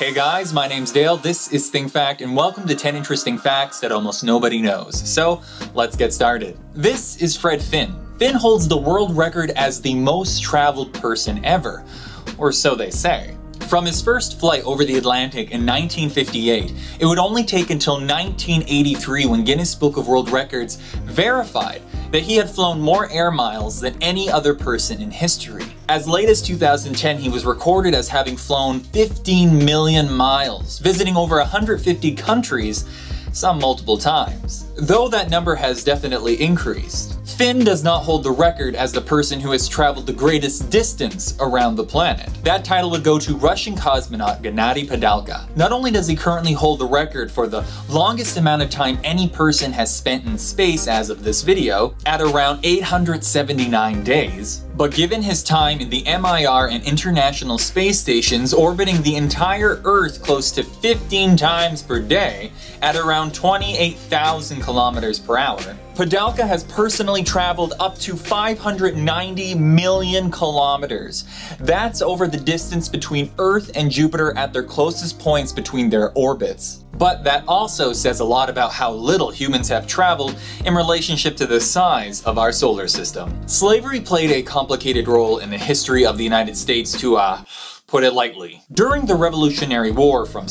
Hey guys, my name's Dale, this is ThinkFact, and welcome to 10 interesting facts that almost nobody knows. So, let's get started. This is Fred Finn. Finn holds the world record as the most traveled person ever, or so they say. From his first flight over the Atlantic in 1958, it would only take until 1983 when Guinness Book of World Records verified that he had flown more air miles than any other person in history. As late as 2010, he was recorded as having flown 15 million miles, visiting over 150 countries, some multiple times. Though that number has definitely increased, Finn does not hold the record as the person who has traveled the greatest distance around the planet. That title would go to Russian cosmonaut Gennady Padalka. Not only does he currently hold the record for the longest amount of time any person has spent in space as of this video, at around 879 days, but given his time in the MIR and International Space Stations orbiting the entire Earth close to 15 times per day, at around 28,000 kilometers per hour, Padalka has personally traveled up to 590 million kilometers. That's over the distance between Earth and Jupiter at their closest points between their orbits. But that also says a lot about how little humans have traveled in relationship to the size of our solar system. Slavery played a complicated role in the history of the United States to, put it lightly. During the Revolutionary War from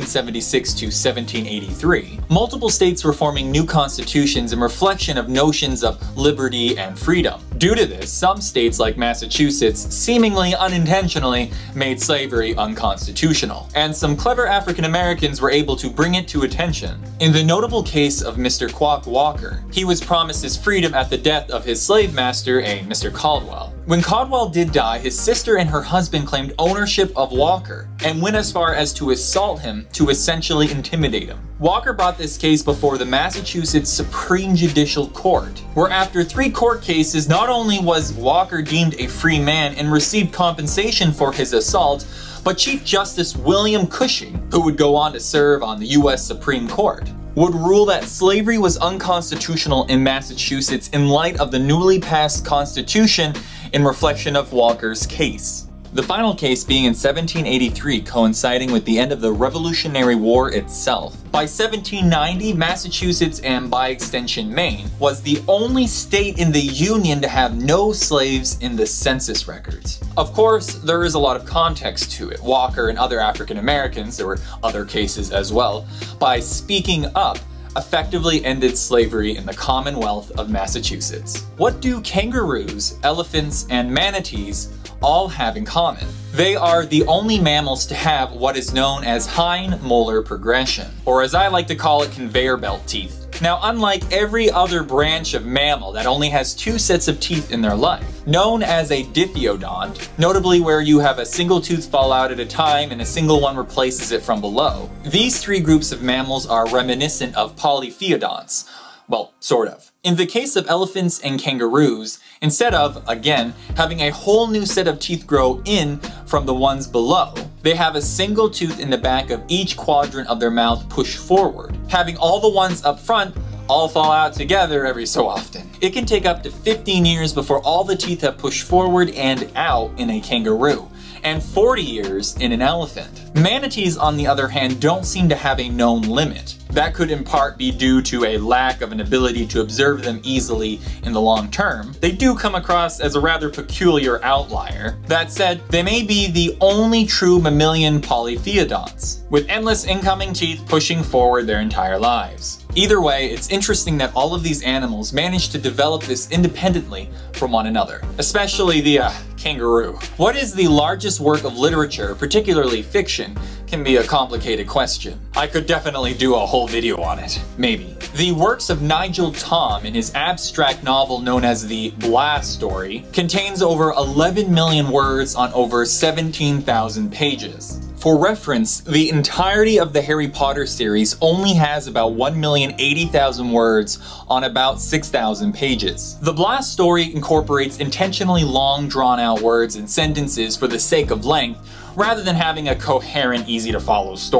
1776 to 1783, multiple states were forming new constitutions in reflection of notions of liberty and freedom. Due to this, some states like Massachusetts seemingly unintentionally made slavery unconstitutional, and some clever African Americans were able to bring it to attention. In the notable case of Mr. Quock Walker, he was promised his freedom at the death of his slave master, a Mr. Caldwell. When Caldwell did die, his sister and her husband claimed ownership of Walker, and went as far as to assault him to essentially intimidate him. Walker brought this case before the Massachusetts Supreme Judicial Court, where after 3 court cases, not only was Walker deemed a free man and received compensation for his assault, but Chief Justice William Cushing, who would go on to serve on the US Supreme Court, would rule that slavery was unconstitutional in Massachusetts in light of the newly passed Constitution in reflection of Walker's case. The final case being in 1783, coinciding with the end of the Revolutionary War itself. By 1790, Massachusetts, and by extension Maine, was the only state in the Union to have no slaves in the census records. Of course, there is a lot of context to it. Walker and other African Americans, there were other cases as well, by speaking up, effectively ended slavery in the Commonwealth of Massachusetts. What do kangaroos, elephants, and manatees all have in common? They are the only mammals to have what is known as hind molar progression, or as I like to call it, conveyor belt teeth. Now, unlike every other branch of mammal that only has 2 sets of teeth in their life, known as a diphyodont, notably where you have a single tooth fall out at a time and a single one replaces it from below, these 3 groups of mammals are reminiscent of polyphyodonts. Well, sort of. In the case of elephants and kangaroos, instead of, again, having a whole new set of teeth grow in from the ones below, they have a single tooth in the back of each quadrant of their mouth pushed forward, having all the ones up front all fall out together every so often. It can take up to 15 years before all the teeth have pushed forward and out in a kangaroo, and 40 years in an elephant. Manatees, on the other hand, don't seem to have a known limit. That could in part be due to a lack of an ability to observe them easily in the long term. They do come across as a rather peculiar outlier. That said, they may be the only true mammalian polyphyodonts, with endless incoming teeth pushing forward their entire lives. Either way, it's interesting that all of these animals managed to develop this independently from one another, especially the kangaroo. What is the largest work of literature, particularly fiction, can be a complicated question. I could definitely do a whole video on it, maybe. The works of Nigel Thom in his abstract novel known as The Blast Story contains over 11 million words on over 17,000 pages. For reference, the entirety of the Harry Potter series only has about 1,080,000 words on about 6,000 pages. The Blast Story incorporates intentionally long, drawn-out words and sentences for the sake of length, rather than having a coherent, easy-to-follow story.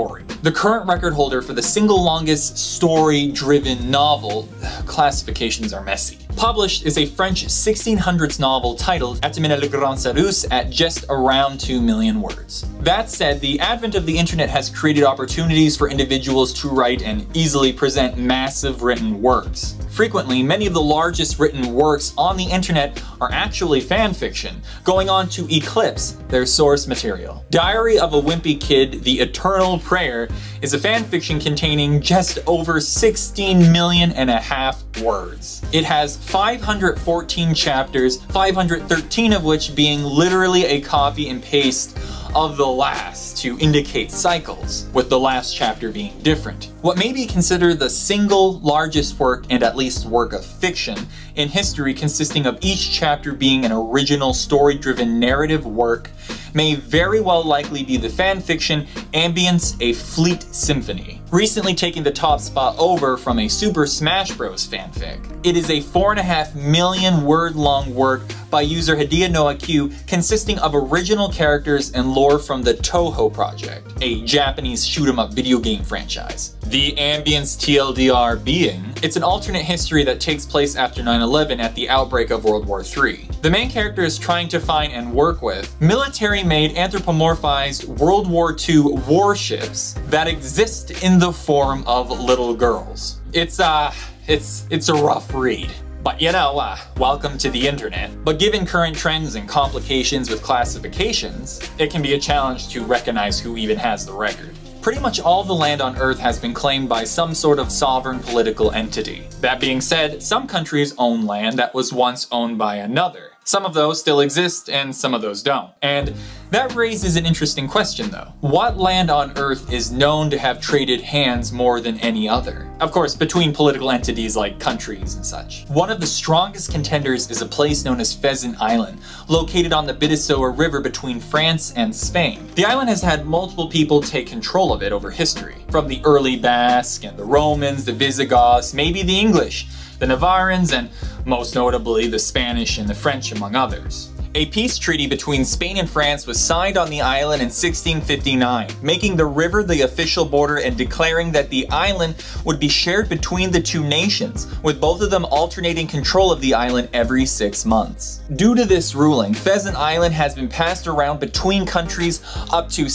The current record holder for the single longest story-driven novel, classifications are messy, published is a French 1600s novel titled Atamina le Grand Cyrus at just around 2 million words. That said, the advent of the internet has created opportunities for individuals to write and easily present massive written works. Frequently, many of the largest written works on the internet are actually fan fiction, going on to eclipse their source material. Diary of a Wimpy Kid, The Eternal Prayer, is a fan fiction containing just over 16.5 million words. It has 514 chapters, 513 of which being literally a copy and paste of the last to indicate cycles, with the last chapter being different. What may be considered the single largest work, and at least work of fiction, in history, consisting of each chapter being an original story-driven narrative work, may very well likely be the fanfiction Ambience: A Fleet Symphony, recently taking the top spot over from a Super Smash Bros. Fanfic. It is a 4.5 million word long work by user Hideya Noah Q, consisting of original characters and lore from the Touhou Project, a Japanese shoot-'em-up video game franchise. The Ambience TLDR being, it's an alternate history that takes place after 9/11 at the outbreak of World War III. The main character is trying to find and work with military-made anthropomorphized World War II warships that exist in the form of little girls. It's a rough read. But you know, welcome to the internet. But given current trends and complications with classifications, it can be a challenge to recognize who even has the record. Pretty much all the land on Earth has been claimed by some sort of sovereign political entity. That being said, some countries own land that was once owned by another. Some of those still exist, and some of those don't. And that raises an interesting question though. What land on Earth is known to have traded hands more than any other? Of course, between political entities like countries and such. One of the strongest contenders is a place known as Pheasant Island, located on the Bidasoa River between France and Spain. The island has had multiple people take control of it over history, from the early Basque and the Romans, the Visigoths, maybe the English, the Navarrans, and most notably the Spanish and the French, among others. A peace treaty between Spain and France was signed on the island in 1659, making the river the official border and declaring that the island would be shared between the two nations, with both of them alternating control of the island every 6 months. Due to this ruling, Pheasant Island has been passed around between countries up to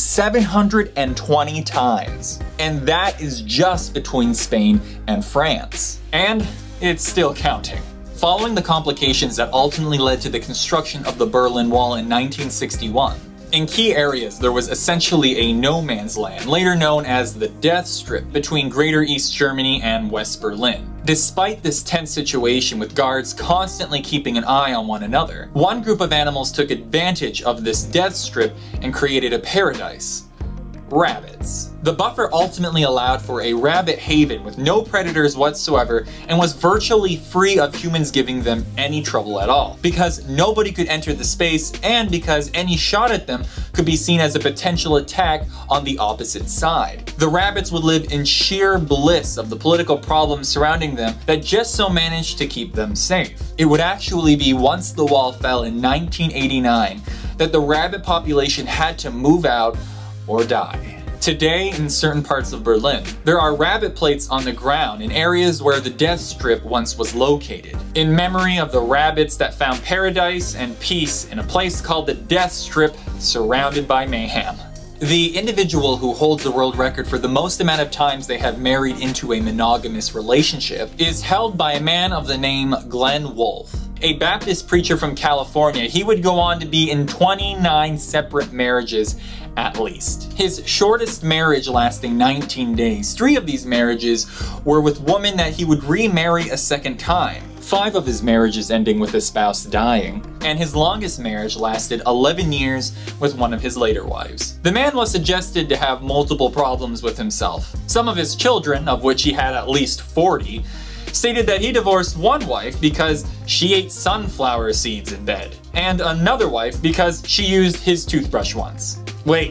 720 times. And that is just between Spain and France. And it's still counting. Following the complications that ultimately led to the construction of the Berlin Wall in 1961, in key areas there was essentially a no man's land, later known as the Death Strip, between Greater East Germany and West Berlin. Despite this tense situation with guards constantly keeping an eye on one another, one group of animals took advantage of this Death Strip and created a paradise: rabbits. The buffer ultimately allowed for a rabbit haven with no predators whatsoever and was virtually free of humans giving them any trouble at all, because nobody could enter the space and because any shot at them could be seen as a potential attack on the opposite side. The rabbits would live in sheer bliss of the political problems surrounding them that just so managed to keep them safe. It would actually be once the wall fell in 1989 that the rabbit population had to move out or die. Today, in certain parts of Berlin, there are rabbit plates on the ground in areas where the Death Strip once was located, in memory of the rabbits that found paradise and peace in a place called the Death Strip, surrounded by mayhem. The individual who holds the world record for the most amount of times they have married into a monogamous relationship is held by a man of the name Glenn Wolfe. A Baptist preacher from California, he would go on to be in 29 separate marriages at least. His shortest marriage lasting 19 days. 3 of these marriages were with women that he would remarry a second time. 5 of his marriages ending with his spouse dying, and his longest marriage lasted 11 years with one of his later wives. The man was suggested to have multiple problems with himself. Some of his children, of which he had at least 40, stated that he divorced one wife because she ate sunflower seeds in bed, and another wife because she used his toothbrush once. Wait,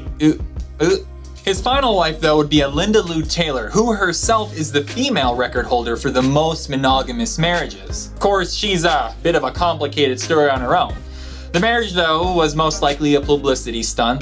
His final wife, though, would be a Linda Lou Taylor, who herself is the female record holder for the most monogamous marriages. Of course, she's a bit of a complicated story on her own. The marriage, though, was most likely a publicity stunt, but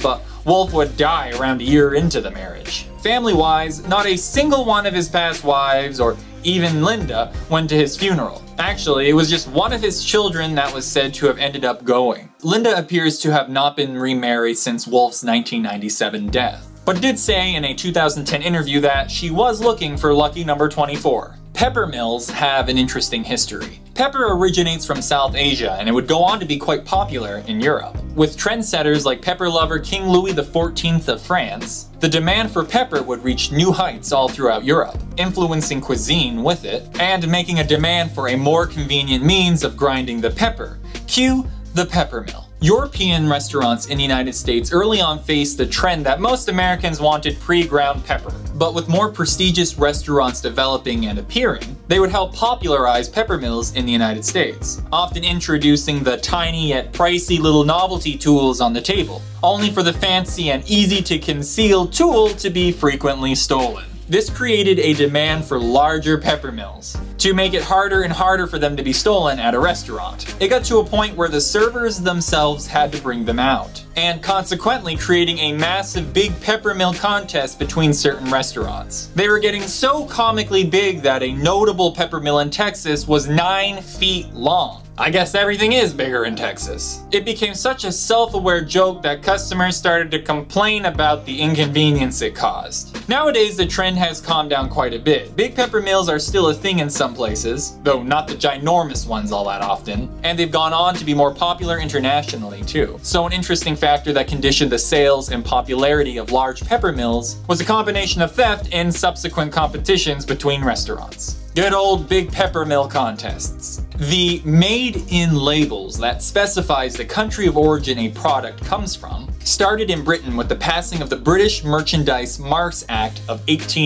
Wolf would die around a year into the marriage. Family-wise, not a single one of his past wives, or even Linda, went to his funeral. Actually, it was just one of his children that was said to have ended up going. Linda appears to have not been remarried since Wolf's 1997 death, but did say in a 2010 interview that she was looking for lucky number 24. Pepper mills have an interesting history. Pepper originates from South Asia, and it would go on to be quite popular in Europe. With trendsetters like pepper lover King Louis XIV of France, the demand for pepper would reach new heights all throughout Europe, influencing cuisine with it, and making a demand for a more convenient means of grinding the pepper. Cue the pepper mill. European restaurants in the United States early on faced the trend that most Americans wanted pre-ground pepper. But with more prestigious restaurants developing and appearing, they would help popularize pepper mills in the United States, often introducing the tiny yet pricey little novelty tools on the table, only for the fancy and easy to conceal tool to be frequently stolen. This created a demand for larger pepper mills, to make it harder and harder for them to be stolen at a restaurant. It got to a point where the servers themselves had to bring them out, and consequently creating a massive big pepper mill contest between certain restaurants. They were getting so comically big that a notable pepper mill in Texas was 9 feet long. I guess everything is bigger in Texas. It became such a self-aware joke that customers started to complain about the inconvenience it caused. Nowadays, the trend has calmed down quite a bit. Big pepper mills are still a thing in some places, though not the ginormous ones all that often, and they've gone on to be more popular internationally too. So an interesting factor that conditioned the sales and popularity of large pepper mills was a combination of theft and subsequent competitions between restaurants. Good old big pepper mill contests. The made-in labels that specifies the country of origin a product comes from started in Britain with the passing of the British Merchandise Marks Act of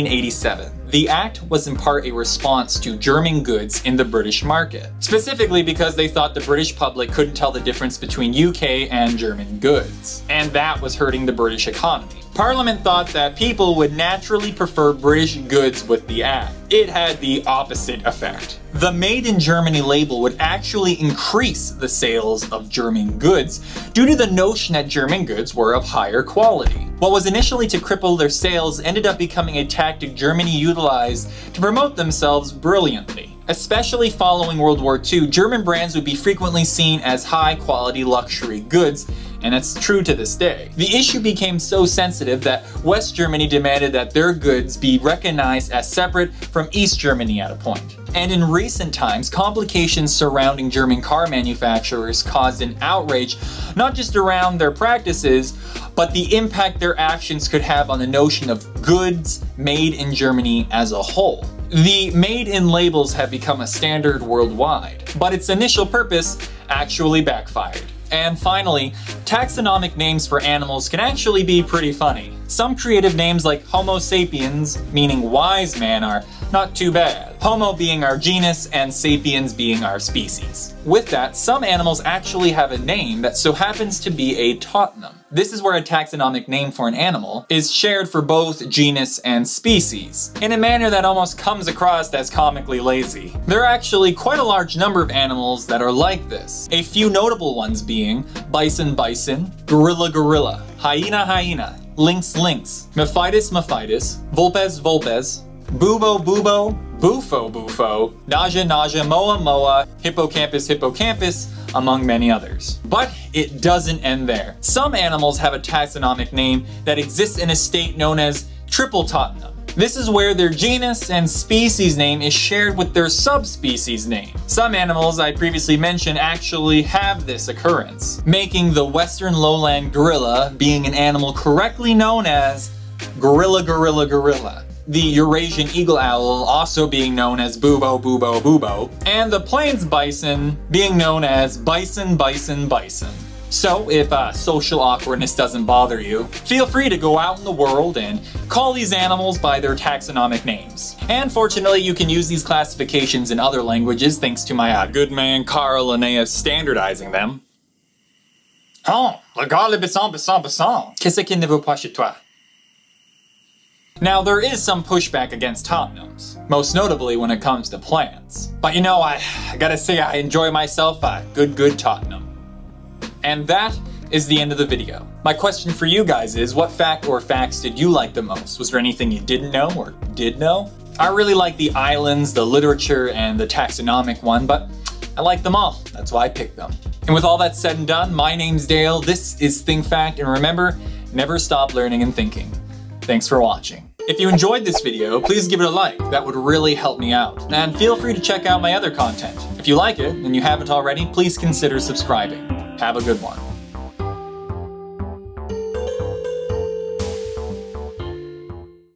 1887. The act was in part a response to German goods in the British market, specifically because they thought the British public couldn't tell the difference between UK and German goods, and that was hurting the British economy. Parliament thought that people would naturally prefer British goods with the act. It had the opposite effect. The Made in Germany label would actually increase the sales of German goods due to the notion that German goods were of higher quality. What was initially to cripple their sales ended up becoming a tactic Germany utilized to promote themselves brilliantly. Especially following World War II, German brands would be frequently seen as high-quality luxury goods, and it's true to this day. The issue became so sensitive that West Germany demanded that their goods be recognized as separate from East Germany at a point. And in recent times, complications surrounding German car manufacturers caused an outrage not just around their practices, but the impact their actions could have on the notion of goods made in Germany as a whole. The made-in labels have become a standard worldwide, but its initial purpose actually backfired. And finally, taxonomic names for animals can actually be pretty funny. Some creative names like Homo sapiens, meaning wise man, are not too bad. Homo being our genus and sapiens being our species. With that, some animals actually have a name that so happens to be a tautonym. This is where a taxonomic name for an animal is shared for both genus and species, in a manner that almost comes across as comically lazy. There are actually quite a large number of animals that are like this. A few notable ones being bison bison, gorilla gorilla, hyena hyena, lynx lynx, mephitis mephitis, vulpes vulpes, bubo bubo, bufo bufo, naja naja, moa moa, hippocampus hippocampus, among many others. But it doesn't end there. Some animals have a taxonomic name that exists in a state known as triple tautonym. This is where their genus and species name is shared with their subspecies name. Some animals I previously mentioned actually have this occurrence, making the western lowland gorilla being an animal correctly known as gorilla gorilla gorilla, the Eurasian eagle owl also being known as bubo bubo bubo, and the plains bison being known as bison bison bison. So if social awkwardness doesn't bother you, feel free to go out in the world and call these animals by their taxonomic names. And fortunately, you can use these classifications in other languages thanks to my good man Carl Linnaeus standardizing them. Oh, regarde le bisson, bisson, bisson. Qu'est-ce qu'il ne veut pas chez toi? Now, there is some pushback against tautonyms, most notably when it comes to plants. But you know, I gotta say I enjoy myself a good tautonym. And that is the end of the video. My question for you guys is, what fact or facts did you like the most? Was there anything you didn't know or did know? I really like the islands, the literature, and the taxonomic one, but I like them all. That's why I picked them. And with all that said and done, my name's Dale, this is ThinkFact, and remember, never stop learning and thinking. Thanks for watching. If you enjoyed this video, please give it a like. That would really help me out. And feel free to check out my other content. If you like it, and you haven't already, please consider subscribing. Have a good one.